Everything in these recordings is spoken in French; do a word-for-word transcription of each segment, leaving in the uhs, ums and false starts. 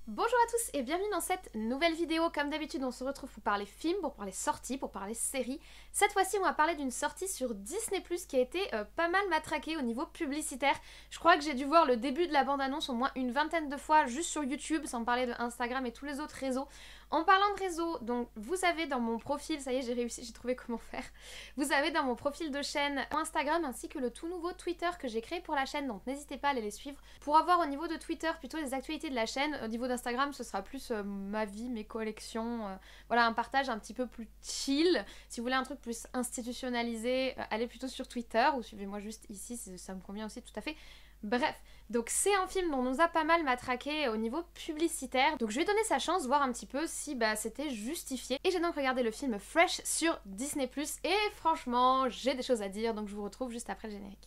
Bonjour à tous et bienvenue dans cette nouvelle vidéo. Comme d'habitude, on se retrouve pour parler films, pour parler sorties, pour parler séries. Cette fois-ci, on va parler d'une sortie sur Disney plus, qui a été euh, pas mal matraquée au niveau publicitaire. Je crois que j'ai dû voir le début de la bande-annonce au moins une vingtaine de fois juste sur YouTube, sans parler de Instagram et tous les autres réseaux. En parlant de réseaux, donc vous avez dans mon profil, ça y est, j'ai réussi, j'ai trouvé comment faire. Vous avez dans mon profil de chaîne Instagram ainsi que le tout nouveau Twitter que j'ai créé pour la chaîne, donc n'hésitez pas à aller les suivre. Pour avoir au niveau de Twitter plutôt les actualités de la chaîne, au niveau d'Instagram ce sera plus euh, ma vie, mes collections, euh, voilà, un partage un petit peu plus chill. Si vous voulez un truc plus institutionnalisé, euh, allez plutôt sur Twitter ou suivez-moi juste ici, ça me convient aussi tout à fait. Bref, donc c'est un film dont on nous a pas mal matraqué au niveau publicitaire, donc je vais donner sa chance, voir un petit peu si bah, c'était justifié. Et j'ai donc regardé le film Fresh sur Disney plus, et franchement j'ai des choses à dire, donc je vous retrouve juste après le générique.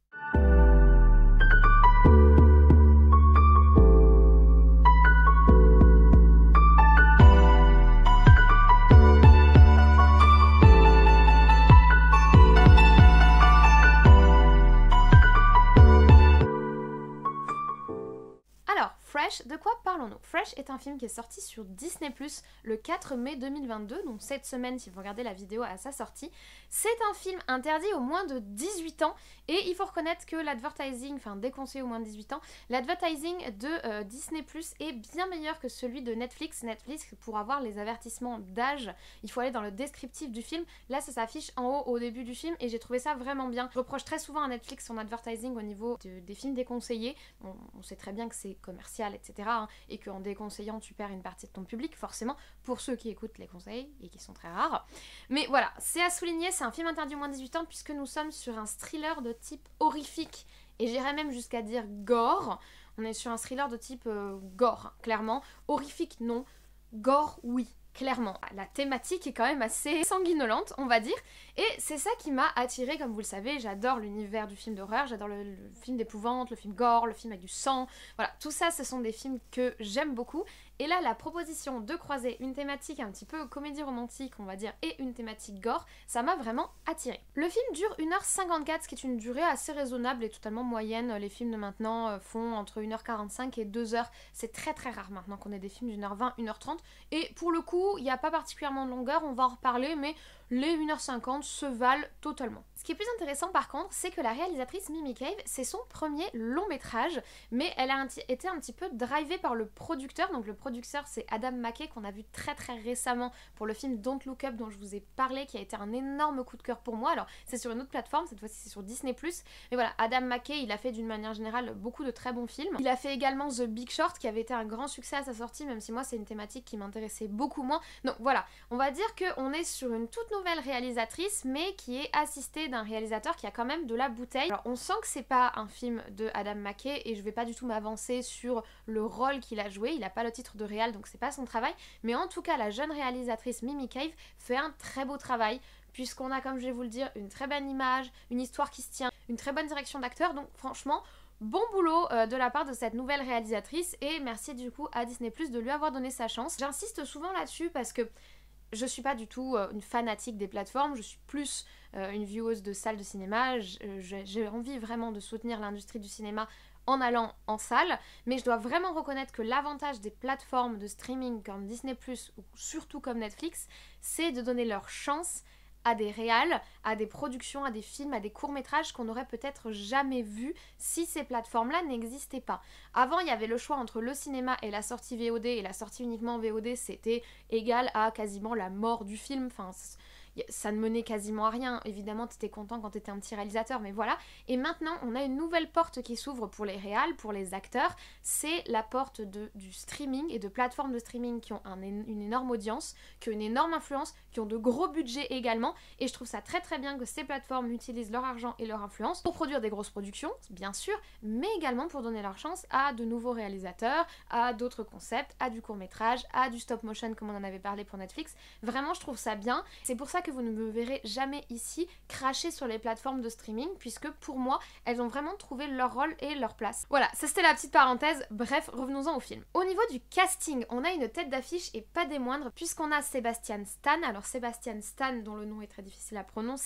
Fresh, de quoi parlons-nous? Fresh est un film qui est sorti sur Disney plus le quatre mai deux mille vingt-deux, donc cette semaine si vous regardez la vidéo à sa sortie. C'est un film interdit aux moins de dix-huit ans, et il faut reconnaître que l'advertising, enfin déconseillé aux moins de dix-huit ans, l'advertising de euh, Disney plus est bien meilleur que celui de Netflix. Netflix, pour avoir les avertissements d'âge, il faut aller dans le descriptif du film. Là ça s'affiche en haut au début du film, et j'ai trouvé ça vraiment bien. Je reproche très souvent à Netflix son advertising au niveau de, des films déconseillés. Bon, on sait très bien que c'est commercial, et cetera. Hein, et qu'en déconseillant tu perds une partie de ton public, forcément, pour ceux qui écoutent les conseils, et qui sont très rares. Mais voilà, c'est à souligner, c'est un film interdit aux moins de dix-huit ans, puisque nous sommes sur un thriller de type horrifique, et j'irais même jusqu'à dire gore. On est sur un thriller de type euh, gore, hein, clairement. Horrifique, non. Gore, oui. Clairement, la thématique est quand même assez sanguinolente, on va dire, et c'est ça qui m'a attirée. Comme vous le savez, j'adore l'univers du film d'horreur, j'adore le, le film d'épouvante, le film gore, le film avec du sang, voilà, tout ça ce sont des films que j'aime beaucoup. Et là, la proposition de croiser une thématique un petit peu comédie romantique, on va dire, et une thématique gore, ça m'a vraiment attirée. Le film dure une heure cinquante-quatre, ce qui est une durée assez raisonnable et totalement moyenne. Les films de maintenant font entre une heure quarante-cinq et deux heures. C'est très très rare maintenant qu'on ait des films d'une heure vingt, une heure trente. Et pour le coup, il n'y a pas particulièrement de longueur, on va en reparler, mais les une heure cinquante se valent totalement. Ce qui est plus intéressant par contre, c'est que la réalisatrice Mimi Cave, c'est son premier long métrage, mais elle a un été un petit peu drivée par le producteur. Donc le producteur c'est Adam McKay, qu'on a vu très très récemment pour le film Don't Look Up dont je vous ai parlé, qui a été un énorme coup de cœur pour moi. Alors c'est sur une autre plateforme, cette fois-ci c'est sur Disney plus, mais voilà, Adam McKay il a fait d'une manière générale beaucoup de très bons films. Il a fait également The Big Short qui avait été un grand succès à sa sortie, même si moi c'est une thématique qui m'intéressait beaucoup moins. Donc voilà, on va dire qu'on est sur une toute nouvelle réalisatrice, mais qui est assistée d'un réalisateur qui a quand même de la bouteille. Alors on sent que c'est pas un film de Adam McKay, et je vais pas du tout m'avancer sur le rôle qu'il a joué, il a pas le titre de réal donc c'est pas son travail, mais en tout cas la jeune réalisatrice Mimi Cave fait un très beau travail, puisqu'on a, comme je vais vous le dire, une très belle image, une histoire qui se tient, une très bonne direction d'acteur, donc franchement bon boulot euh, de la part de cette nouvelle réalisatrice, et merci du coup à Disney plus de lui avoir donné sa chance. J'insiste souvent là-dessus parce que je suis pas du tout euh, une fanatique des plateformes, je suis plus euh, une vieweuse de salles de cinéma. J'ai envie vraiment de soutenir l'industrie du cinéma en allant en salle, mais je dois vraiment reconnaître que l'avantage des plateformes de streaming comme Disney plus, ou surtout comme Netflix, c'est de donner leur chance à des réals, à des productions, à des films, à des courts-métrages qu'on n'aurait peut-être jamais vus si ces plateformes-là n'existaient pas. Avant, il y avait le choix entre le cinéma et la sortie V O D, et la sortie uniquement V O D, c'était égal à quasiment la mort du film. Enfin, ça ne menait quasiment à rien. Évidemment, t'étais content quand t'étais un petit réalisateur, mais voilà. Et maintenant, on a une nouvelle porte qui s'ouvre pour les réals, pour les acteurs. C'est la porte de, du streaming et de plateformes de streaming qui ont un, une énorme audience, qui ont une énorme influence, qui ont de gros budgets également. Et je trouve ça très très bien que ces plateformes utilisent leur argent et leur influence pour produire des grosses productions, bien sûr, mais également pour donner leur chance à de nouveaux réalisateurs, à d'autres concepts, à du court-métrage, à du stop-motion comme on en avait parlé pour Netflix. Vraiment, je trouve ça bien. C'est pour ça que vous ne me verrez jamais ici cracher sur les plateformes de streaming, puisque pour moi, elles ont vraiment trouvé leur rôle et leur place. Voilà, ça c'était la petite parenthèse. Bref, revenons-en au film. Au niveau du casting, on a une tête d'affiche et pas des moindres, puisqu'on a Sebastian Stan. Alors Sebastian Stan, dont le nom est très difficile à prononcer,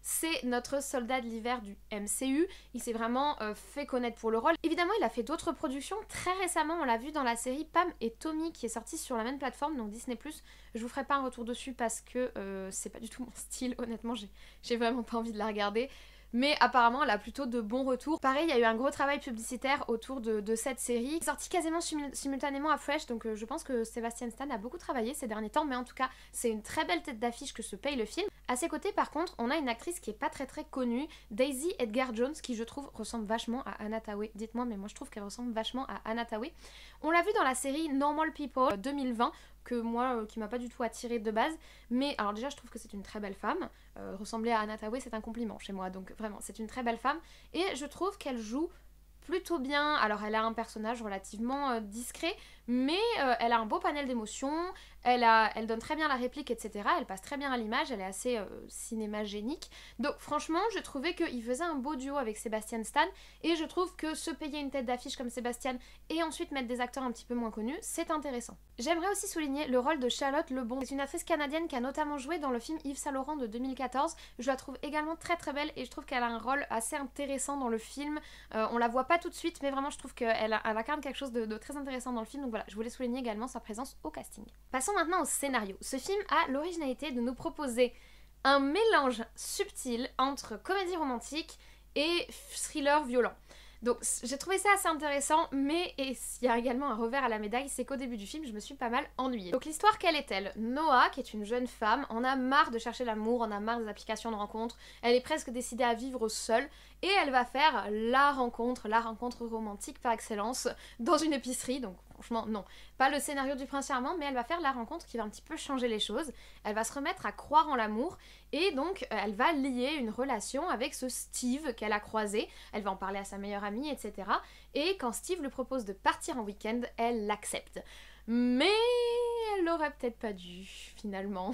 c'est notre soldat de l'hiver du M C U. Il s'est vraiment euh, fait connaître pour le rôle. Évidemment, il a fait d'autres productions. Très récemment, on l'a vu dans la série Pam et Tommy qui est sortie sur la même plateforme, donc Disney plus. Je vous ferai pas un retour dessus parce que euh, c'est pas du tout mon style. Honnêtement, j'ai vraiment pas envie de la regarder. Mais apparemment elle a plutôt de bons retours. Pareil, il y a eu un gros travail publicitaire autour de, de cette série, sortie quasiment simul simultanément à Fresh, donc euh, je pense que Sebastian Stan a beaucoup travaillé ces derniers temps, mais en tout cas c'est une très belle tête d'affiche que se paye le film. À ses côtés par contre, on a une actrice qui est pas très très connue, Daisy Edgar Jones, qui je trouve ressemble vachement à Anna Thaoué. Dites-moi, mais moi je trouve qu'elle ressemble vachement à Anna Thaoué. On l'a vu dans la série Normal People deux mille vingt, que moi, euh, qui m'a pas du tout attirée de base, mais alors déjà je trouve que c'est une très belle femme, euh, ressembler à Anna Thaoué c'est un compliment chez moi, donc vraiment c'est une très belle femme, et je trouve qu'elle joue plutôt bien. Alors elle a un personnage relativement euh, discret, mais euh, elle a un beau panel d'émotions, elle, a, elle donne très bien la réplique, et cetera. Elle passe très bien à l'image, elle est assez euh, cinémagénique. Donc franchement, je trouvais qu'il faisait un beau duo avec Sebastian Stan, et je trouve que se payer une tête d'affiche comme Sebastian et ensuite mettre des acteurs un petit peu moins connus, c'est intéressant. J'aimerais aussi souligner le rôle de Charlotte Lebon. C'est une actrice canadienne qui a notamment joué dans le film Yves Saint Laurent de deux mille quatorze. Je la trouve également très très belle et je trouve qu'elle a un rôle assez intéressant dans le film. Euh, on la voit pas tout de suite, mais vraiment je trouve qu'elle elle incarne quelque chose de, de très intéressant dans le film. Donc voilà, je voulais souligner également sa présence au casting. Passons maintenant au scénario. Ce film a l'originalité de nous proposer un mélange subtil entre comédie romantique et thriller violent. Donc j'ai trouvé ça assez intéressant, mais il y a également un revers à la médaille, c'est qu'au début du film, je me suis pas mal ennuyée. Donc l'histoire, quelle est-elle? Noah, qui est une jeune femme, en a marre de chercher l'amour, en a marre des applications de rencontres, elle est presque décidée à vivre seule, et elle va faire la rencontre, la rencontre romantique par excellence, dans une épicerie, donc franchement non, pas le scénario du Prince Charmant, mais elle va faire la rencontre qui va un petit peu changer les choses, elle va se remettre à croire en l'amour, et donc elle va lier une relation avec ce Steve qu'elle a croisé, elle va en parler à sa meilleure amie, et cetera. Et quand Steve lui propose de partir en week-end, elle l'accepte. Mais elle l'aurait peut-être pas dû, finalement.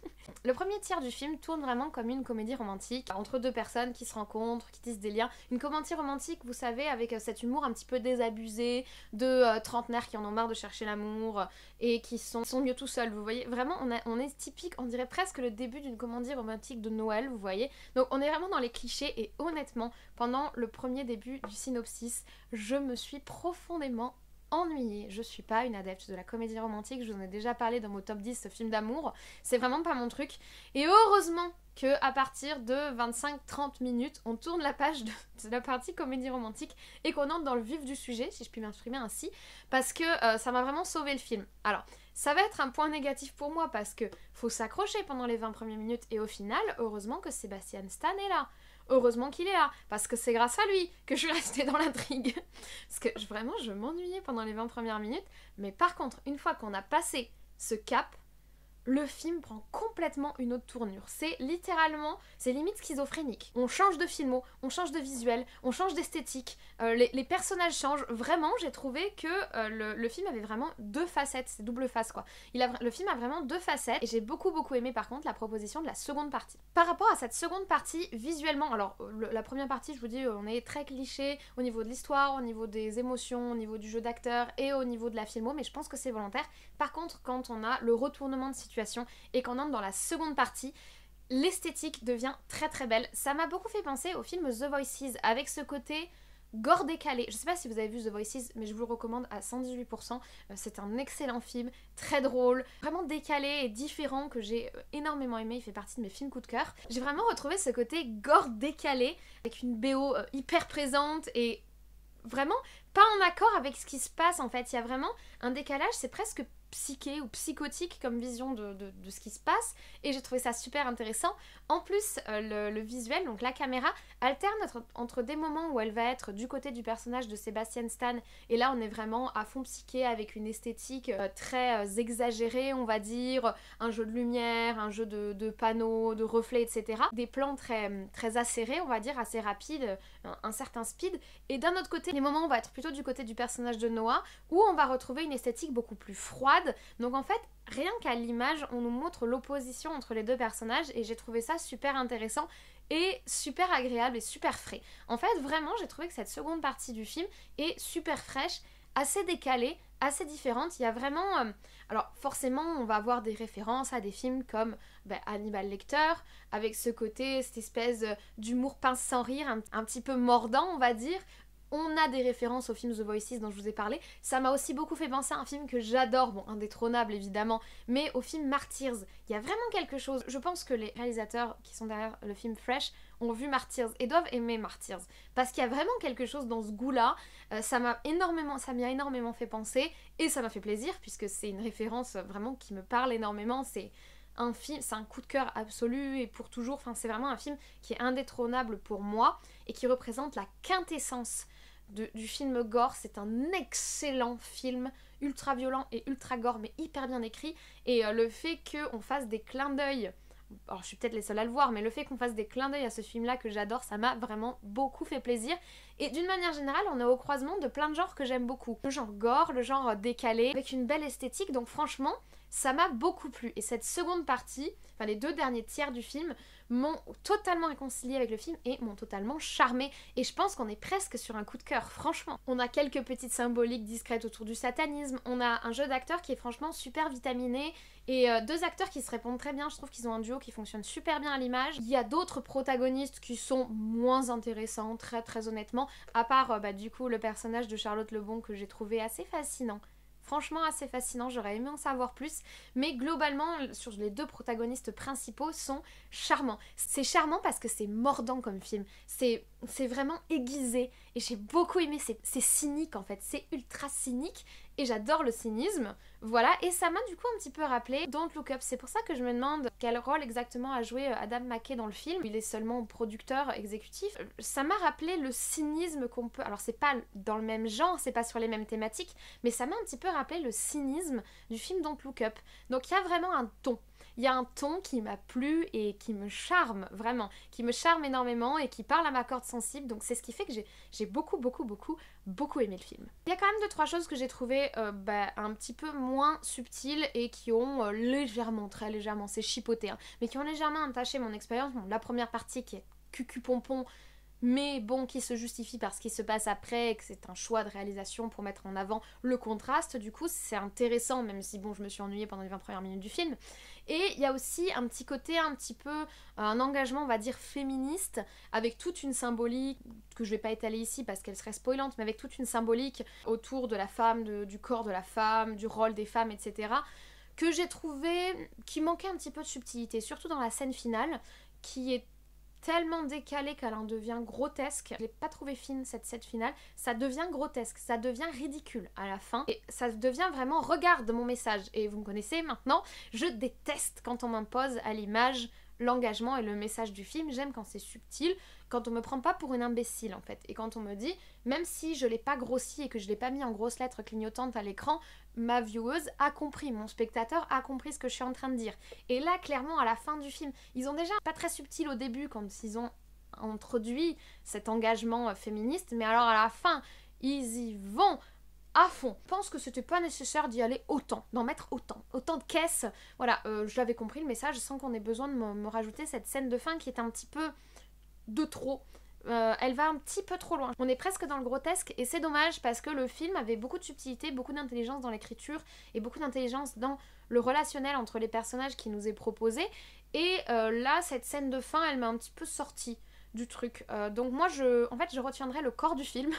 Le premier tiers du film tourne vraiment comme une comédie romantique, entre deux personnes qui se rencontrent, qui tissent des liens. Une comédie romantique, vous savez, avec cet humour un petit peu désabusé, de euh, trentenaires qui en ont marre de chercher l'amour, et qui sont, sont mieux tout seuls, vous voyez. Vraiment, on, a, on est typique, on dirait presque le début d'une comédie romantique de Noël, vous voyez. Donc on est vraiment dans les clichés, et honnêtement, pendant le premier début du synopsis, je me suis profondément ennuyée. Je suis pas une adepte de la comédie romantique, je vous en ai déjà parlé dans mon top dix films d'amour, c'est vraiment pas mon truc, et heureusement que à partir de vingt-cinq trente minutes, on tourne la page de, de la partie comédie romantique et qu'on entre dans le vif du sujet, si je puis m'exprimer ainsi, parce que euh, ça m'a vraiment sauvé le film. Alors, ça va être un point négatif pour moi parce que faut s'accrocher pendant les vingt premières minutes, et au final, heureusement que Sebastian Stan est là. Heureusement qu'il est là, parce que c'est grâce à lui que je suis restée dans l'intrigue. Parce que je, vraiment, je m'ennuyais pendant les vingt premières minutes, mais par contre, une fois qu'on a passé ce cap, le film prend complètement une autre tournure. C'est littéralement, c'est limite schizophrénique. On change de filmo, on change de visuel, on change d'esthétique, euh, les, les personnages changent. Vraiment, j'ai trouvé que euh, le, le film avait vraiment deux facettes, c'est double face quoi. Il a, le film a vraiment deux facettes, et j'ai beaucoup beaucoup aimé par contre la proposition de la seconde partie. Par rapport à cette seconde partie, visuellement, alors le, la première partie, je vous dis, on est très cliché au niveau de l'histoire, au niveau des émotions, au niveau du jeu d'acteur et au niveau de la filmo, mais je pense que c'est volontaire. Par contre, quand on a le retournement de situation et qu'on entre dans la seconde partie, l'esthétique devient très très belle. Ça m'a beaucoup fait penser au film The Voices, avec ce côté gore décalé. Je sais pas si vous avez vu The Voices, mais je vous le recommande à cent dix-huit pour cent. C'est un excellent film, très drôle, vraiment décalé et différent, que j'ai énormément aimé. Il fait partie de mes films coup de cœur. J'ai vraiment retrouvé ce côté gore décalé, avec une B O hyper présente et vraiment pas en accord avec ce qui se passe en fait. Il y a vraiment un décalage, c'est presque psyché ou psychotique comme vision de, de, de ce qui se passe, et j'ai trouvé ça super intéressant. En plus, euh, le, le visuel, donc la caméra, alterne entre, entre des moments où elle va être du côté du personnage de Sebastian Stan, et là on est vraiment à fond psyché avec une esthétique euh, très euh, exagérée, on va dire, un jeu de lumière, un jeu de, de panneaux, de reflets, et cetera. Des plans très, très acérés, on va dire, assez rapides, un, un certain speed, et d'un autre côté, les moments on va être plutôt du côté du personnage de Noah, où on va retrouver une esthétique beaucoup plus froide. Donc en fait, rien qu'à l'image, on nous montre l'opposition entre les deux personnages, et j'ai trouvé ça super intéressant et super agréable et super frais. En fait, vraiment, j'ai trouvé que cette seconde partie du film est super fraîche, assez décalée, assez différente. Il y a vraiment... Euh, alors forcément on va avoir des références à des films comme bah, Hannibal Lecter, avec ce côté, cette espèce d'humour pince sans rire, un, un petit peu mordant on va dire. On a des références au film The Voices dont je vous ai parlé. Ça m'a aussi beaucoup fait penser à un film que j'adore, bon indétrônable évidemment, mais au film Martyrs. Il y a vraiment quelque chose, je pense que les réalisateurs qui sont derrière le film Fresh ont vu Martyrs et doivent aimer Martyrs. Parce qu'il y a vraiment quelque chose dans ce goût-là, euh, ça m'a énormément, ça m'y a énormément fait penser, et ça m'a fait plaisir, puisque c'est une référence vraiment qui me parle énormément, c'est... un film, c'est un coup de cœur absolu et pour toujours, enfin c'est vraiment un film qui est indétrônable pour moi et qui représente la quintessence de, du film gore. C'est un excellent film, ultra violent et ultra gore mais hyper bien écrit, et euh, le fait qu'on fasse des clins d'œil, alors je suis peut-être les seuls à le voir, mais le fait qu'on fasse des clins d'œil à ce film là que j'adore, ça m'a vraiment beaucoup fait plaisir. Et d'une manière générale on est au croisement de plein de genres que j'aime beaucoup, le genre gore, le genre décalé, avec une belle esthétique, donc franchement ça m'a beaucoup plu. Et cette seconde partie, enfin les deux derniers tiers du film, m'ont totalement réconcilié avec le film et m'ont totalement charmé. Et je pense qu'on est presque sur un coup de cœur, franchement. On a quelques petites symboliques discrètes autour du satanisme, on a un jeu d'acteurs qui est franchement super vitaminé, et euh, deux acteurs qui se répondent très bien, je trouve qu'ils ont un duo qui fonctionne super bien à l'image. Il y a d'autres protagonistes qui sont moins intéressants, très très honnêtement, à part euh, bah, du coup le personnage de Charlotte Lebon que j'ai trouvé assez fascinant. Franchement assez fascinant, j'aurais aimé en savoir plus, mais globalement sur les deux protagonistes principaux sont charmants. C'est charmant parce que c'est mordant comme film, c'est vraiment aiguisé et j'ai beaucoup aimé, c'est cynique en fait, c'est ultra cynique et j'adore le cynisme, voilà, et ça m'a du coup un petit peu rappelé Don't Look Up. C'est pour ça que je me demande quel rôle exactement a joué Adam McKay dans le film. Il est seulement producteur exécutif. Ça m'a rappelé le cynisme qu'on peut... Alors c'est pas dans le même genre, c'est pas sur les mêmes thématiques, mais ça m'a un petit peu rappelé le cynisme du film Don't Look Up. Donc il y a vraiment un ton. Il y a un ton qui m'a plu et qui me charme, vraiment, qui me charme énormément et qui parle à ma corde sensible, donc c'est ce qui fait que j'ai beaucoup, beaucoup, beaucoup, beaucoup aimé le film. Il y a quand même deux, trois choses que j'ai trouvées euh, bah, un petit peu moins subtiles et qui ont euh, légèrement, très légèrement, c'est chipoté, hein, mais qui ont légèrement entaché mon expérience. Bon, la première partie qui est cucu-pompon, mais bon, qui se justifie par ce qui se passe après et que c'est un choix de réalisation pour mettre en avant le contraste, du coup c'est intéressant, même si bon je me suis ennuyée pendant les vingt premières minutes du film. Et il y a aussi un petit côté un petit peu, un engagement on va dire féministe, avec toute une symbolique que je vais pas étaler ici parce qu'elle serait spoilante, mais avec toute une symbolique autour de la femme, de, du corps de la femme, du rôle des femmes, et cetera, que j'ai trouvé qui manquait un petit peu de subtilité, surtout dans la scène finale, qui est tellement décalée qu'elle en devient grotesque. Je l'ai pas trouvé fine cette scène finale, ça devient grotesque, ça devient ridicule à la fin, et ça devient vraiment regarde mon message, et vous me connaissez maintenant, je déteste quand on m'impose à l'image l'engagement et le message du film, j'aime quand c'est subtil, quand on me prend pas pour une imbécile en fait, et quand on me dit, même si je l'ai pas grossi et que je l'ai pas mis en grosses lettres clignotantes à l'écran, ma vieweuse a compris, mon spectateur a compris ce que je suis en train de dire. Et là, clairement, à la fin du film, ils ont déjà pas très subtil au début quand ils ont introduit cet engagement féministe, mais alors à la fin, ils y vont à fond. Je pense que c'était pas nécessaire d'y aller autant, d'en mettre autant, autant de caisses. Voilà, euh, je l'avais compris le message sans qu'on ait besoin de me, me rajouter cette scène de fin qui est un petit peu de trop. Euh, elle va un petit peu trop loin. On est presque dans le grotesque et c'est dommage parce que le film avait beaucoup de subtilité, beaucoup d'intelligence dans l'écriture et beaucoup d'intelligence dans le relationnel entre les personnages qui nous est proposé. Et euh, là, cette scène de fin, elle m'a un petit peu sortie du truc. Euh, donc moi, je, en fait, je retiendrai le corps du film.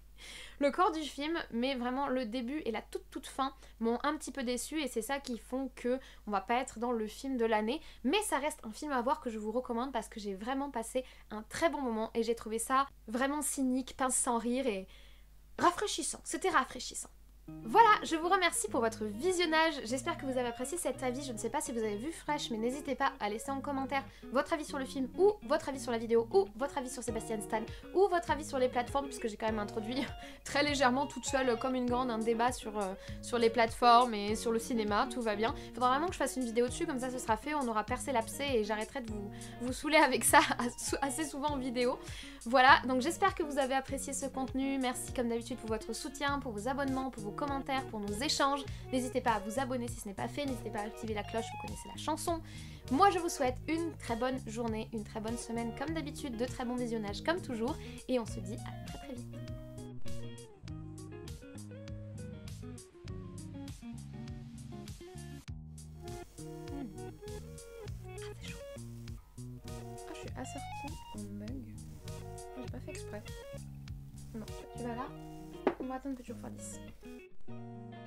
Le corps du film, mais vraiment le début et la toute toute fin m'ont un petit peu déçue et c'est ça qui font que on va pas être dans le film de l'année, mais ça reste un film à voir que je vous recommande parce que j'ai vraiment passé un très bon moment et j'ai trouvé ça vraiment cynique, pince sans rire et rafraîchissant, c'était rafraîchissant. Voilà, je vous remercie pour votre visionnage, j'espère que vous avez apprécié cet avis, je ne sais pas si vous avez vu Fresh, mais n'hésitez pas à laisser en commentaire votre avis sur le film, ou votre avis sur la vidéo, ou votre avis sur Sebastian Stan, ou votre avis sur les plateformes, puisque j'ai quand même introduit très légèrement toute seule, comme une grande, un débat sur, euh, sur les plateformes et sur le cinéma, tout va bien. Il faudra vraiment que je fasse une vidéo dessus, comme ça ce sera fait, on aura percé l'abcès et j'arrêterai de vous, vous saouler avec ça assez souvent en vidéo. Voilà, donc j'espère que vous avez apprécié ce contenu, merci comme d'habitude pour votre soutien, pour vos abonnements, pour vos commentaires, pour nos échanges. N'hésitez pas à vous abonner si ce n'est pas fait, n'hésitez pas à activer la cloche, vous connaissez la chanson. Moi je vous souhaite une très bonne journée, une très bonne semaine comme d'habitude, de très bons visionnages comme toujours, et on se dit à très très vite. assorti en mug. J'ai pas fait exprès. Non, tu vas là. On va attendre que tu refroidisses.